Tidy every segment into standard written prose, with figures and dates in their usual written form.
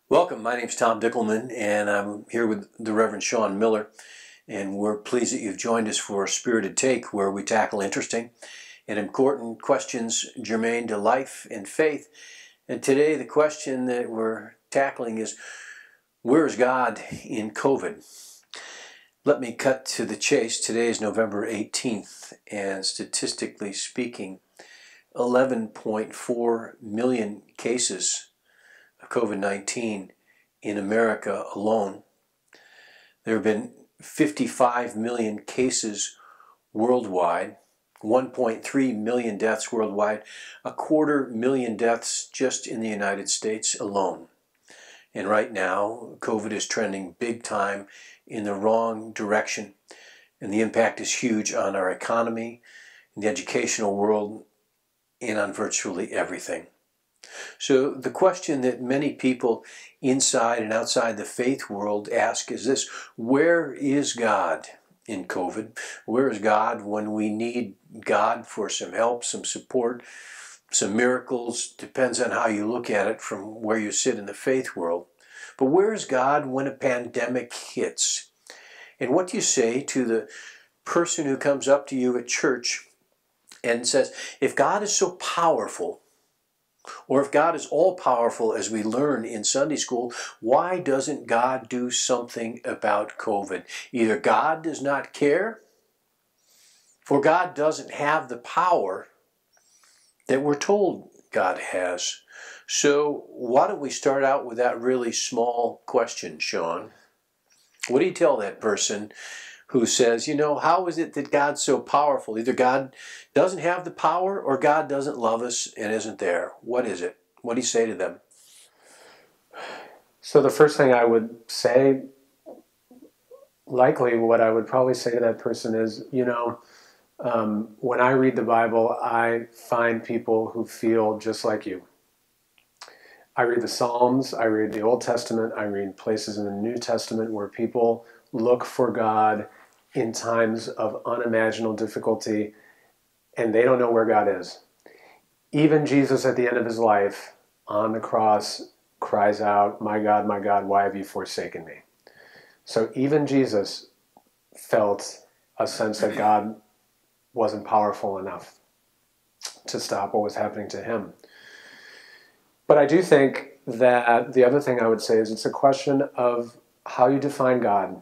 Welcome, my name's Tom Dickelman, and I'm here with the Reverend Sean Miller, and we're pleased that you've joined us for Spirited Take, where we tackle interesting and important questions germane to life and faith. And today the question that we're tackling is, where is God in COVID? Let me cut to the chase. Today is November 18th, and statistically speaking, 11.4 million cases of COVID-19 in America alone. There have been 55 million cases worldwide, 1.3 million deaths worldwide, 250,000 deaths just in the United States alone. And right now, COVID is trending big time in the wrong direction, and the impact is huge on our economy, in the educational world, and on virtually everything. So the question that many people inside and outside the faith world ask is this: where is God in COVID? Where is God when we need God for some help, some support, some miracles? Depends on how you look at it from where you sit in the faith world. But where is God when a pandemic hits? And what do you say to the person who comes up to you at church and says, if God is so powerful, or if God is all-powerful, as we learn in Sunday school, why doesn't God do something about COVID? Either God does not care, or God doesn't have the power that we're told God has. So why don't we start out with that really small question, Sean? What do you tell that person who says, how is it that God's so powerful? Either God doesn't have the power or God doesn't love us and isn't there. What is it? What do you say to them? So the first thing I would say, likely what I would probably say to that person is, when I read the Bible, I find people who feel just like you. I read the Psalms, I read the Old Testament, I read places in the New Testament where people look for God in times of unimaginable difficulty, and they don't know where God is. Even Jesus at the end of his life on the cross cries out, my God, why have you forsaken me?" So even Jesus felt a sense that God wasn't powerful enough to stop what was happening to him. But I do think that the other thing I would say is it's a question of how you define God.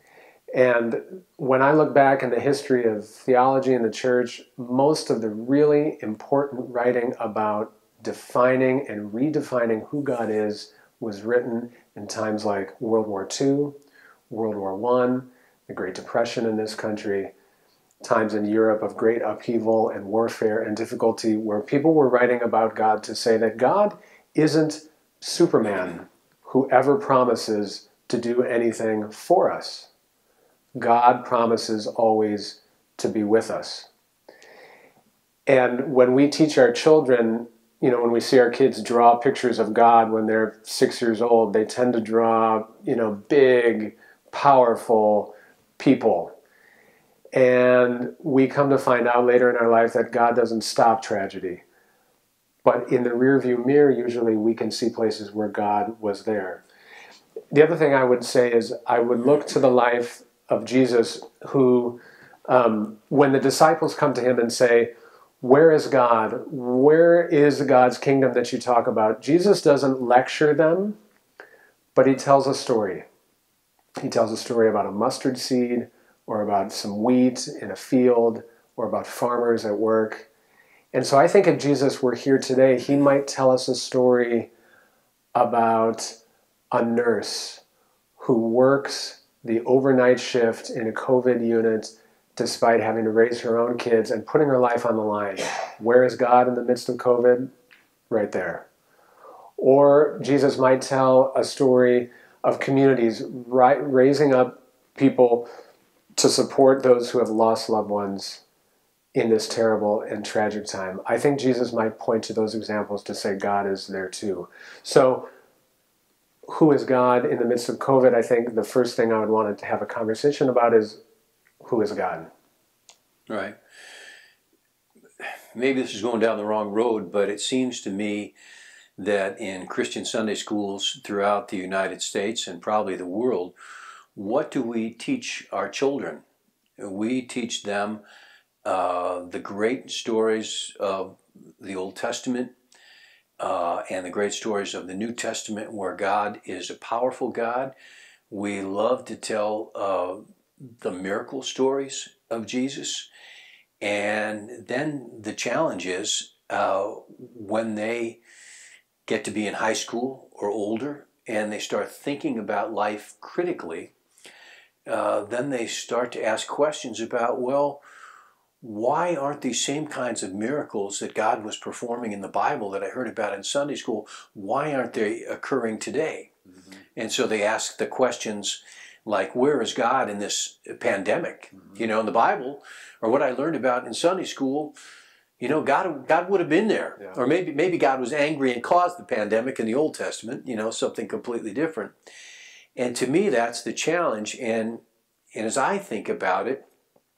And when I look back in the history of theology in the church, most of the really important writing about defining and redefining who God is was written in times like World War II, World War I, the Great Depression in this country, times in Europe of great upheaval and warfare and difficulty, where people were writing about God to say that God isn't Superman who ever promises to do anything for us. God promises always to be with us. And when we teach our children, when we see our kids draw pictures of God when they're 6 years old, they tend to draw, big, powerful people. And we come to find out later in our life that God doesn't stop tragedy. But in the rearview mirror, usually we can see places where God was there. The other thing I would say is I would look to the life of Jesus, who, when the disciples come to him and say, where is God? Where is God's kingdom that you talk about? Jesus doesn't lecture them, but he tells a story. He tells a story about a mustard seed, or about some wheat in a field, or about farmers at work. And so I think if Jesus were here today, he might tell us a story about a nurse who works the overnight shift in a COVID unit despite having to raise her own kids and putting her life on the line. Where is God in the midst of COVID? Right there. Or Jesus might tell a story of communities raising up people to support those who have lost loved ones in this terrible and tragic time. I think Jesus might point to those examples to say God is there too. So who is God in the midst of COVID? I think the first thing I would want to have a conversation about is, who is God? Right. Maybe this is going down the wrong road, but it seems to me that in Christian Sunday schools throughout the United States and probably the world, what do we teach our children? We teach them the great stories of the Old Testament and the great stories of the New Testament, where God is a powerful God. We love to tell the miracle stories of Jesus. And then the challenge is when they get to be in high school or older and they start thinking about life critically, then they start to ask questions about, well, why aren't these same kinds of miracles that God was performing in the Bible that I heard about in Sunday school, why aren't they occurring today? Mm-hmm. And so they ask the questions like, where is God in this pandemic? Mm-hmm. In the Bible, or what I learned about in Sunday school, God would have been there. Yeah. Or maybe God was angry and caused the pandemic in the Old Testament, something completely different. And to me, that's the challenge. And as I think about it,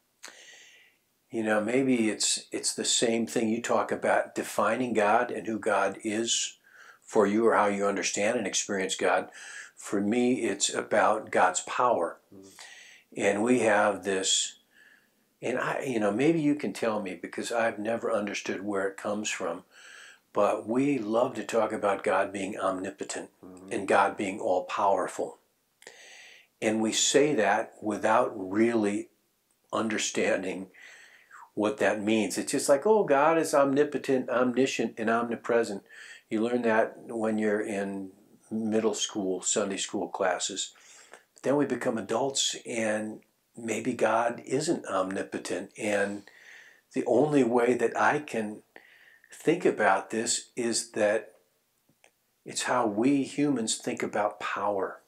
maybe it's the same thing you talk about, defining God and who God is for you, or how you understand and experience God. For me, it's about God's power. Mm-hmm. And we have this, and maybe you can tell me, because I've never understood where it comes from, but we love to talk about God being omnipotent, mm-hmm. and God being all-powerful. And we say that without really understanding what that means. It's just like, oh, God is omnipotent, omniscient, and omnipresent. You learn that when you're in middle school, Sunday school classes. But then we become adults, and maybe God isn't omnipotent. And the only way that I can think about this is that it's how we humans think about power.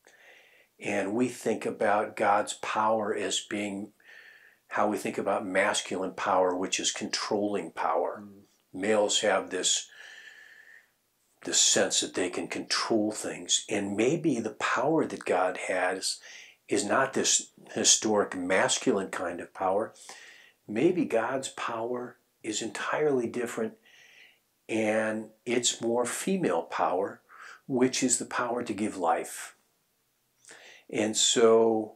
And we think about God's power as being how we think about masculine power, which is controlling power. Mm. Males have this sense that they can control things. And maybe the power that God has is not this historic masculine kind of power. Maybe God's power is entirely different, and it's more female power, which is the power to give life. And so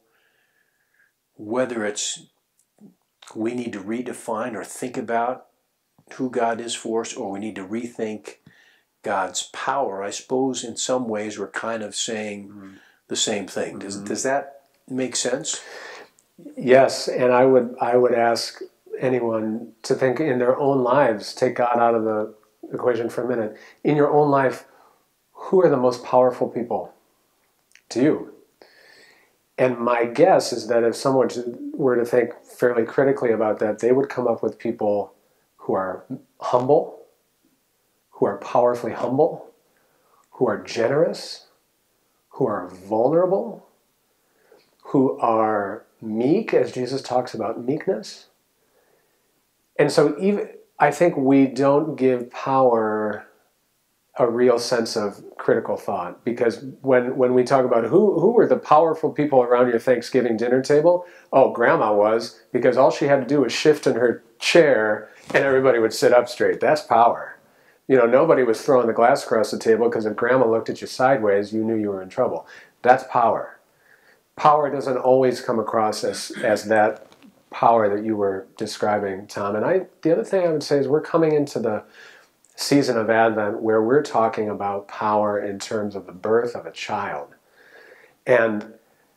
whether it's we need to redefine or think about who God is for us, or we need to rethink God's power, I suppose in some ways we're kind of saying the same thing. Does that make sense? Yes, and I would ask anyone to think in their own lives, take God out of the equation for a minute. In your own life, who are the most powerful people to you? And my guess is that if someone were to think fairly critically about that, they would come up with people who are humble, who are powerfully humble, who are generous, who are vulnerable, who are meek, as Jesus talks about meekness. And so I think we don't give power a real sense of critical thought, because when we talk about who were the powerful people around your Thanksgiving dinner table, oh, Grandma was, because all she had to do was shift in her chair and everybody would sit up straight. That's power. Nobody was throwing the glass across the table, because if Grandma looked at you sideways, you knew you were in trouble. That's power. Power doesn't always come across as that power that you were describing, Tom. And the other thing I would say is we're coming into the season of Advent where we're talking about power in terms of the birth of a child. And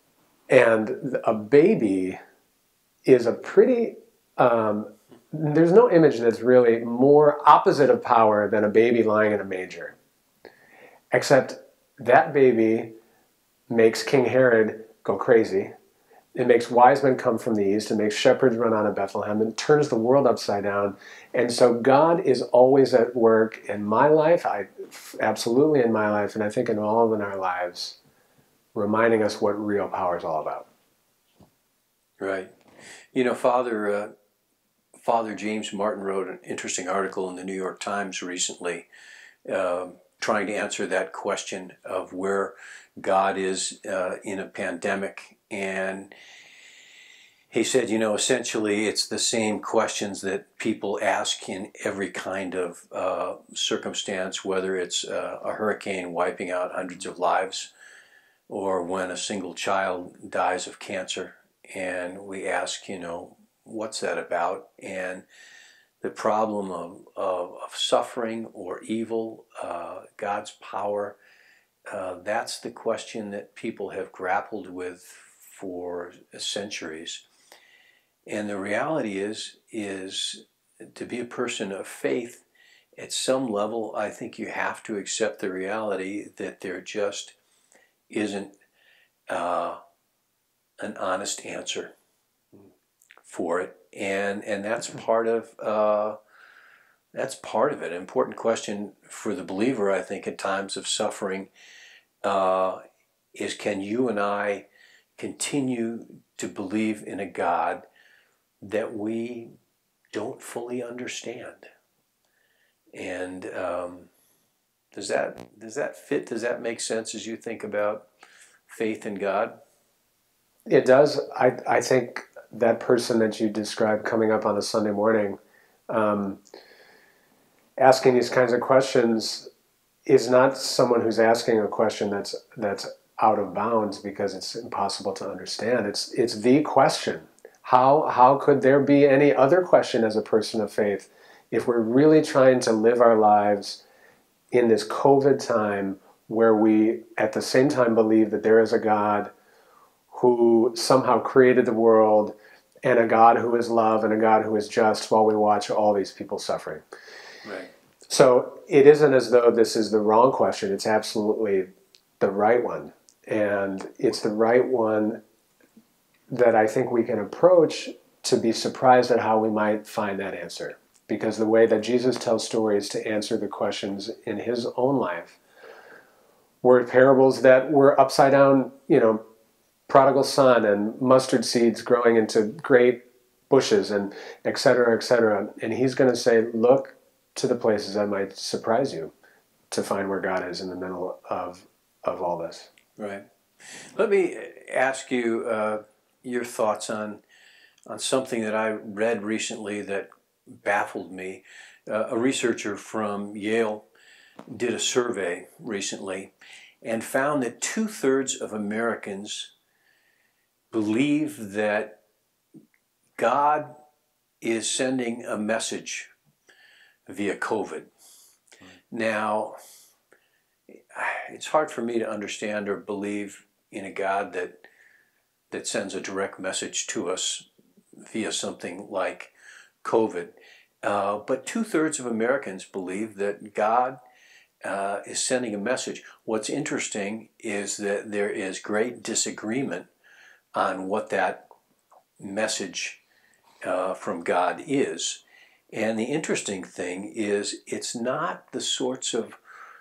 a baby is a pretty, there's no image that's really more opposite of power than a baby lying in a manger. Except that baby makes King Herod go crazy. It makes wise men come from the east. It makes shepherds run out of Bethlehem. It turns the world upside down. And so God is always at work in my life, absolutely in my life, and I think in all of our lives, reminding us what real power is all about. Right. Father James Martin wrote an interesting article in the New York Times recently, trying to answer that question of where God is in a pandemic. And he said, essentially it's the same questions that people ask in every kind of circumstance, whether it's a hurricane wiping out hundreds of lives or when a single child dies of cancer. And we ask, what's that about? And the problem of suffering or evil, God's power, that's the question that people have grappled with for centuries. And the reality is to be a person of faith, at some level, I think you have to accept the reality that there just isn't an honest answer for it, and that's part of it. An important question for the believer, I think, in times of suffering, is can you and I continue to believe in a God that we don't fully understand? And does that fit? Does that make sense as you think about faith in God? It does. I think that person that you described coming up on a Sunday morning, asking these kinds of questions, is not someone who's asking a question that's out of bounds because it's impossible to understand. It's the question. How could there be any other question as a person of faith if we're really trying to live our lives in this COVID time where we at the same time believe that there is a God who somehow created the world and a God who is love and a God who is just while we watch all these people suffering. Right. So it isn't as though this is the wrong question. It's absolutely the right one. And it's the right one that I think we can approach to be surprised at how we might find that answer. Because the way that Jesus tells stories to answer the questions in his own life were parables that were upside down, prodigal son and mustard seeds growing into great bushes and et cetera, et cetera. And he's going to say, look to the places that might surprise you to find where God is in the middle of all this. Right. Let me ask you your thoughts on something that I read recently that baffled me. A researcher from Yale did a survey recently and found that 2/3 of Americans believe that God is sending a message via COVID. Now, it's hard for me to understand or believe in a God that sends a direct message to us via something like COVID. But 2/3 of Americans believe that God is sending a message. What's interesting is that there is great disagreement on what that message from God is. And the interesting thing is it's not the sorts of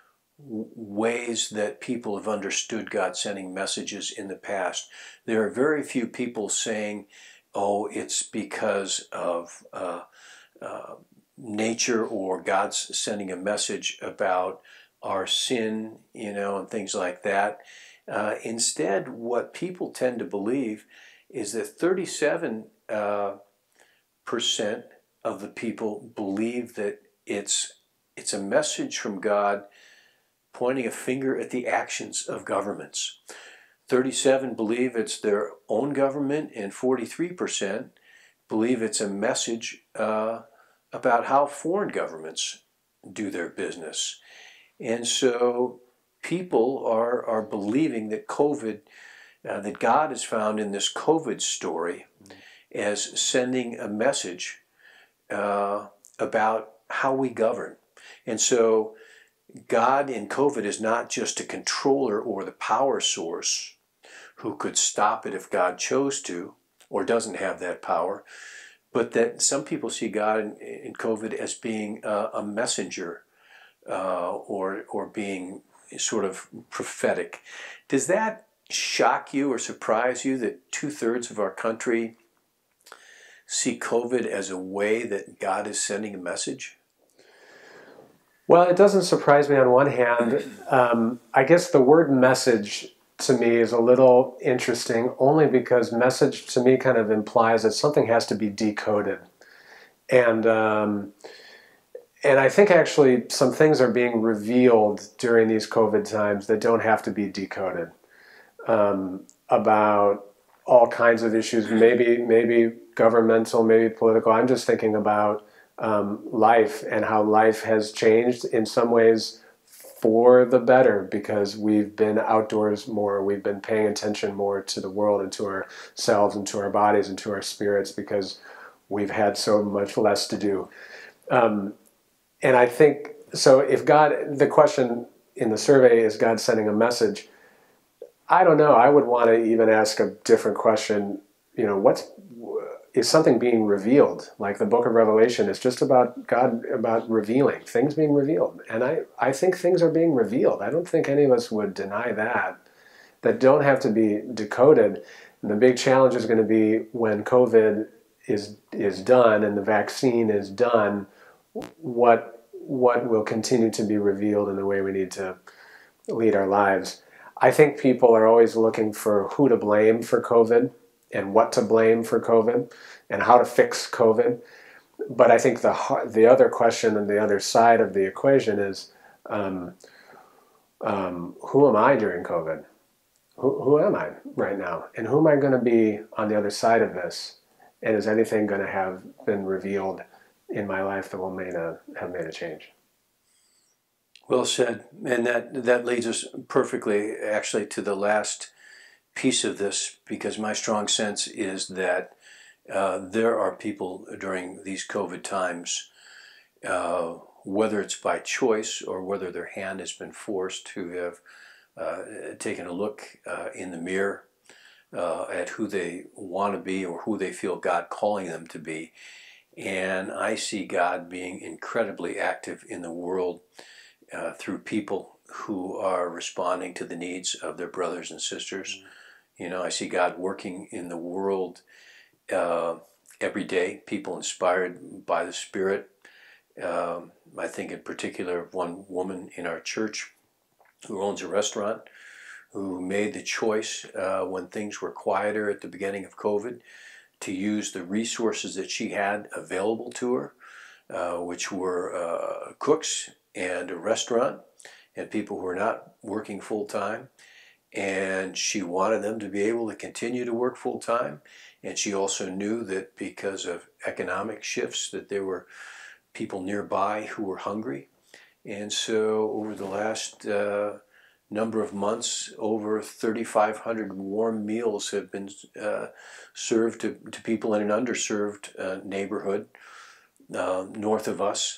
ways that people have understood God sending messages in the past. There are very few people saying, oh, it's because of nature or God's sending a message about our sin, and things like that. Instead, what people tend to believe is that 37% of the people believe that it's a message from God pointing a finger at the actions of governments. 37% believe it's their own government, and 43% believe it's a message about how foreign governments do their business. And so people are believing that that God is found in this COVID story as sending a message about how we govern. And so God in COVID is not just a controller or the power source who could stop it if God chose to or doesn't have that power, but that some people see God in COVID as being a messenger or being sort of prophetic. Does that shock you or surprise you that 2/3 of our country see COVID as a way that God is sending a message? Well, it doesn't surprise me on one hand. I guess the word message to me is a little interesting, only because message to me kind of implies that something has to be decoded. And and I think actually some things are being revealed during these COVID times that don't have to be decoded, about all kinds of issues, maybe governmental, maybe political. I'm just thinking about life and how life has changed in some ways for the better, because we've been outdoors more, we've been paying attention more to the world and to ourselves and to our bodies and to our spirits, because we've had so much less to do. And I think, so if God, the question in the survey, is God sending a message? I don't know. I would want to even ask a different question. You know, is something being revealed? Like the book of Revelation is just about God, about revealing, things being revealed. And I think things are being revealed. I don't think any of us would deny that don't have to be decoded. And the big challenge is going to be when COVID is done and the vaccine is done, what will continue to be revealed in the way we need to lead our lives. I think people are always looking for who to blame for COVID and what to blame for COVID and how to fix COVID. But I think the other question and the other side of the equation is, who am I during COVID? Who am I right now? And who am I going to be on the other side of this? And is anything going to have been revealed in my life that will have made a change? Well said. And that leads us perfectly, actually, to the last piece of this, because my strong sense is that there are people during these COVID times, whether it's by choice or whether their hand has been forced, who have taken a look in the mirror at who they want to be or who they feel God calling them to be. And I see God being incredibly active in the world through people who are responding to the needs of their brothers and sisters. You know, I see God working in the world every day, people inspired by the Spirit. I think in particular of one woman in our church who owns a restaurant, who made the choice when things were quieter at the beginning of COVID to use the resources that she had available to her, which were cooks and a restaurant and people who are not working full-time. And she wanted them to be able to continue to work full-time. And she also knew that because of economic shifts that there were people nearby who were hungry. And so over the last number of months, over 3,500 warm meals have been served to people in an underserved neighborhood north of us.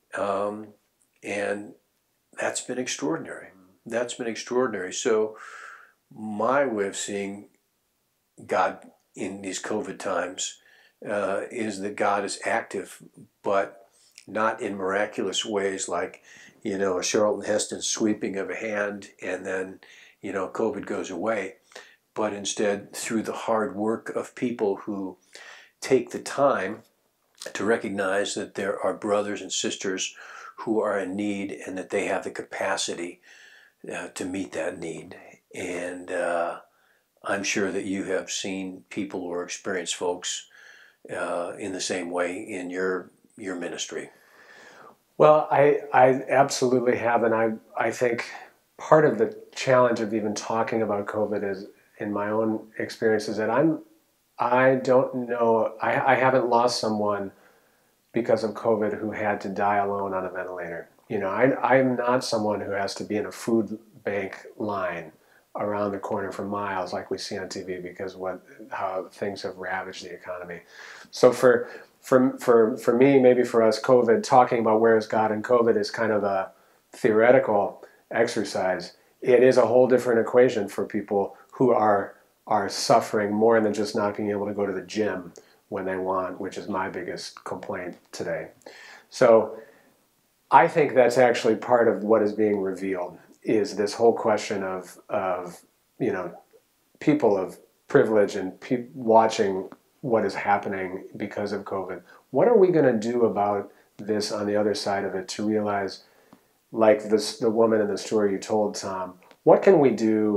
And that's been extraordinary. That's been extraordinary. So my way of seeing God in these COVID times is that God is active, but not in miraculous ways like, you know, a Charlton Heston sweeping of a hand and then, you know, COVID goes away. But instead through the hard work of people who take the time to recognize that there are brothers and sisters who are in need and that they have the capacity to meet that need. And I'm sure that you have seen people or experienced folks in the same way in your ministry. Well, I absolutely have, and I think part of the challenge of even talking about COVID is, in my own experience, is that I don't know, I haven't lost someone because of COVID who had to die alone on a ventilator. You know, I'm not someone who has to be in a food bank line around the corner for miles like we see on TV because how things have ravaged the economy. So for me, maybe for us, COVID, talking about where is God in COVID is kind of a theoretical exercise. It is a whole different equation for people who are suffering more than just not being able to go to the gym when they want, which is my biggest complaint today. So I think that's actually part of what is being revealed, is this whole question of you know, people of privilege and watching what is happening because of COVID. What are we going to do about this on the other side of it to realize, like the woman in the story you told, Tom, what can we do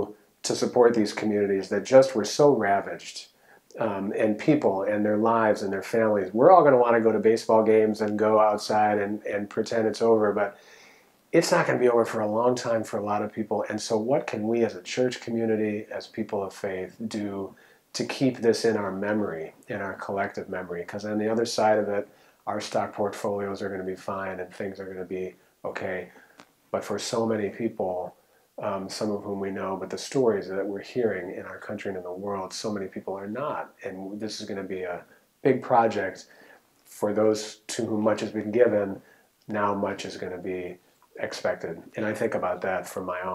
to support these communities that just were so ravaged. And people and their lives and their families. We're all going to want to go to baseball games and go outside and pretend it's over, but it's not going to be over for a long time for a lot of people. And so what can we as a church community, as people of faith, do to keep this in our memory, in our collective memory? Because on the other side of it, our stock portfolios are going to be fine and things are going to be okay. But for so many people, some of whom we know, but the stories that we're hearing in our country and in the world, so many people are not. And this is going to be a big project for those to whom much has been given. Now much is going to be expected. And I think about that for my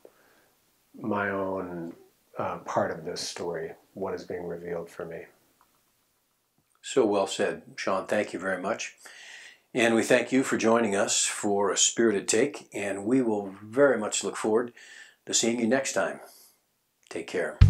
own part of this story, what is being revealed for me. So well said, Sean. Thank you very much. And we thank you for joining us for a spirited take, and we will very much look forward to seeing you next time. Take care.